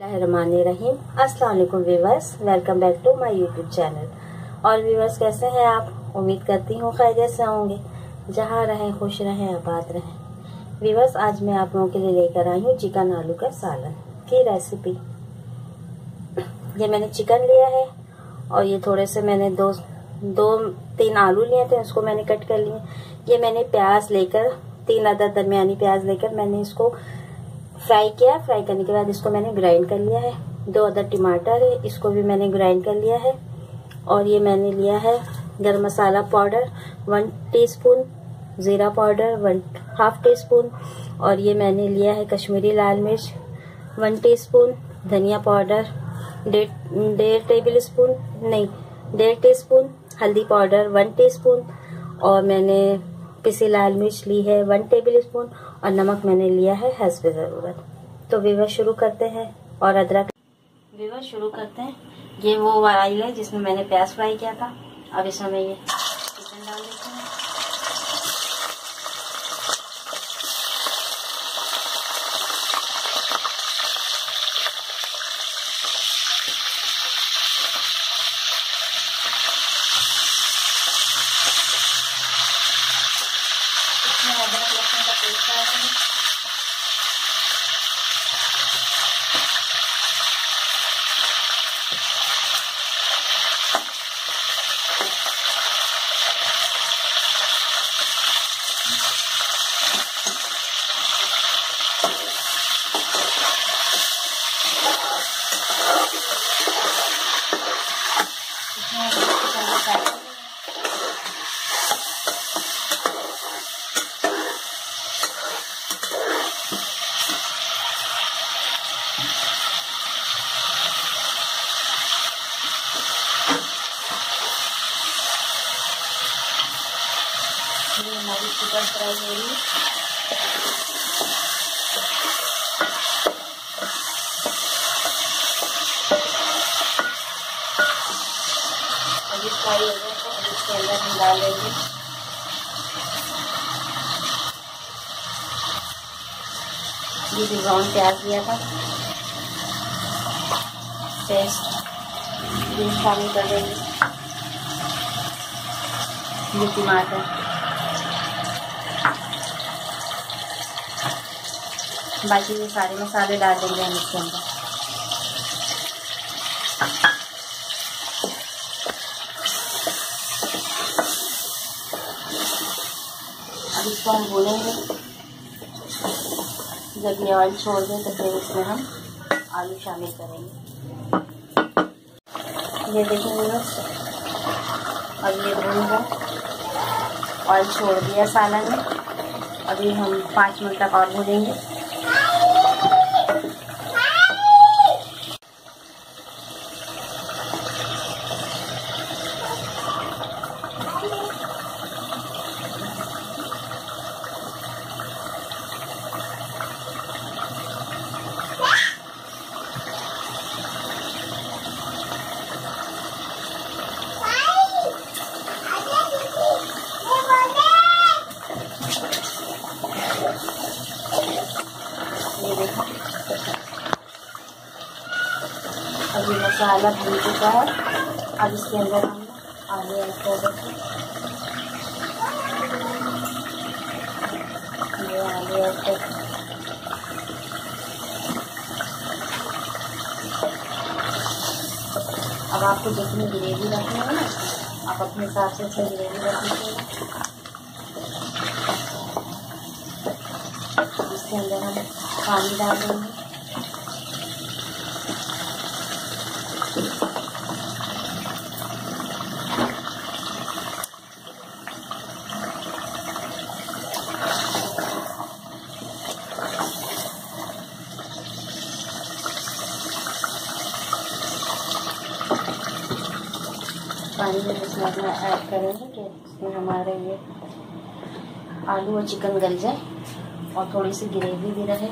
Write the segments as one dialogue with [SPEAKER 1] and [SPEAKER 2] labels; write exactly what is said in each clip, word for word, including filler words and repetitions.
[SPEAKER 1] रहमानिर्रहीम। अस्सलाम वालेकुम viewers, welcome back to my YouTube channel. और व्यूअर्स कैसे हैं आप? उम्मीद करती हूँ खैरियत से होंगे। जहाँ रहें खुश रहें आबाद रहें। व्यूअर्स आज मैं आप लोगों के लिए लेकर आई हूँ चिकन आलू का सालन की रेसिपी। ये मैंने चिकन लिया है और ये थोड़े से मैंने दो दो तीन आलू लिए थे, उसको मैंने कट कर लिए। ये मैंने प्याज लेकर तीन अदद दरमियानी प्याज लेकर मैंने इसको फ्राई किया। फ्राई करने के बाद इसको मैंने ग्राइंड कर लिया है। दो अदद टमाटर है, इसको भी मैंने ग्राइंड कर लिया है। और ये मैंने लिया है garam masala powder one teaspoon, जीरा powder one half teaspoon, और ये मैंने लिया है कश्मीरी लाल मिर्च वन टीस्पून, धनिया पाउडर डेढ़ डेढ़ टेबल स्पून नहीं डेढ़ टी स्पून, हल्दी पाउडर वन टीस्पून, और मैंने पिसी लाल मिर्च ली है वन टेबल स्पून, और नमक मैंने लिया है हस्ब ज़रूरत। तो व्यूअर्स शुरू करते हैं। और अदरक व्यूअर्स शुरू करते हैं। ये वो ऑयल है जिसमें मैंने प्याज फ्राई किया था। अब इसमें मैं ये चिकन डाल देती हूँ। इसमें अदरक लहसुन का पेस्ट डाल देंगे। ये हमारी चिकन फ्राई हो रही है। अभी फ्राई हो गया तो अब इसके अंदर हम डाल देंगे ये जो ब्राउन प्याज लिया था पेस्ट, ये शामिल कर देंगे। ये टमाटर, बाकी ये सारे मसाले डाल देंगे हम इसके अंदर। अब इसको हम भूनेंगे। जब ये ऑयल छोड़ दें तो फिर इसमें हम आलू शामिल करेंगे। ये देखेंगे बस, अब ये भून गया, ऑयल छोड़ दिया सालन में। अभी हम पाँच मिनट तक और भूनेंगे। ये देखो अभी मसाला भून चुका है। अब इसके अंदर हम आलू ऐड कर देंगे। ये आलू ऐड कर अब आपको जितनी ग्रेवी रखनी है ना, आप अपने हिसाब से इसमें ग्रेवी रख लीजिए। इसके अंदर हम पानी डाल देंगे। पानी में इसमें अपना ऐड करेंगे कि इसमें हमारे ये आलू और चिकन गल जाए और थोड़ी सी ग्रेवी भी रहे।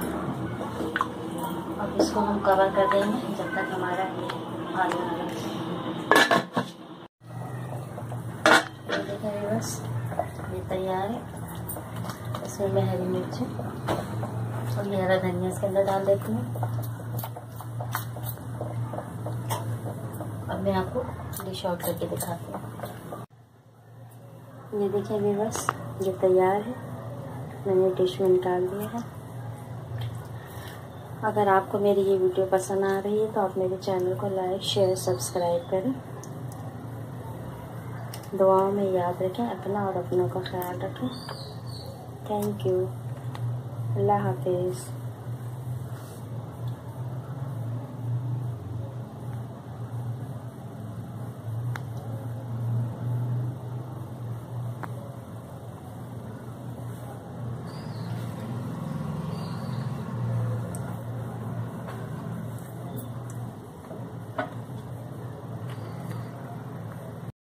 [SPEAKER 1] अब इसको हम कवर कर देंगे जब तक हमारा ये आलू तैयार है। इसमें मैं हरी मिर्च और ये हरा धनिया इसके अंदर डाल देती हूँ। अब मैं आपको डिश आउट करके दिखाती हूँ। ये देखिए व्यूअर्स, ये तैयार है, मैंने डिश में निकाल दिया है। अगर आपको मेरी ये वीडियो पसंद आ रही है तो आप मेरे चैनल को लाइक शेयर सब्सक्राइब करें। दुआओं में याद रखें, अपना और अपनों का ख्याल रखें। Thank you. अल्लाह हाफिज़।